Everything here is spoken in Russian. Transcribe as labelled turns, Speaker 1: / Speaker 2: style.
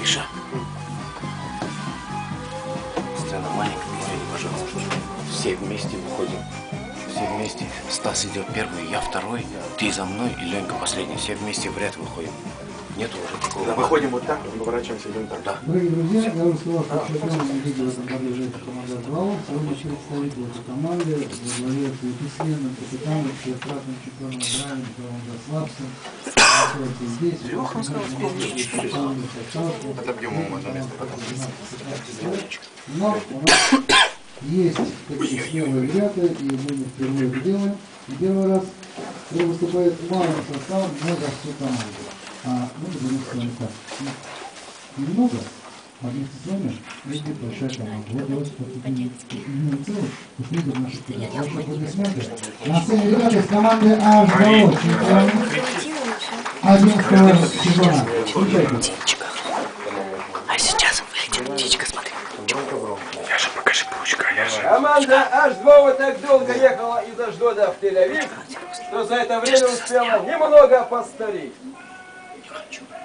Speaker 1: Миша. Сцена маленькая, извини, пожалуйста. Все вместе выходим. Все вместе. Стас идет первый, я второй, ты за мной и Ленька последний. Все вместе в ряд выходим. Нету уже такого.
Speaker 2: Да, выходим вот так, поворачиваемся, идем так.
Speaker 1: Да.
Speaker 3: Дорогие друзья, я уже сказал, что чемпионом лиги в этом году является команда «Азвал». Сегодня представитель этой команды во главе с бессменным капитаном, четырехкратным чемпионом Украины Николаем Заславским. Находится здесь.
Speaker 2: Леха сказал, отобьем ему одно место потом.
Speaker 3: Но у нас есть такие смелые ребята, и мы не впервые это делаем. И первый раз, когда выступает малым составом, много всю команду. Мы будем с вами так. Немного, а вместе с вами есть большая команда. Вот давайте посмотрим целых, посмотрим наши вперед. Ваши аплодисменты. На сцене ребята из команды H2O, чемпионы 11-го сезона.
Speaker 1: Птичка. А сейчас вылетит птичка, смотри.
Speaker 2: Я же покажи паучка, я же.
Speaker 4: Команда H2 так долго ехала из Аждода в Тель-Авив, что за это время успела немного постареть.
Speaker 1: Не хочу.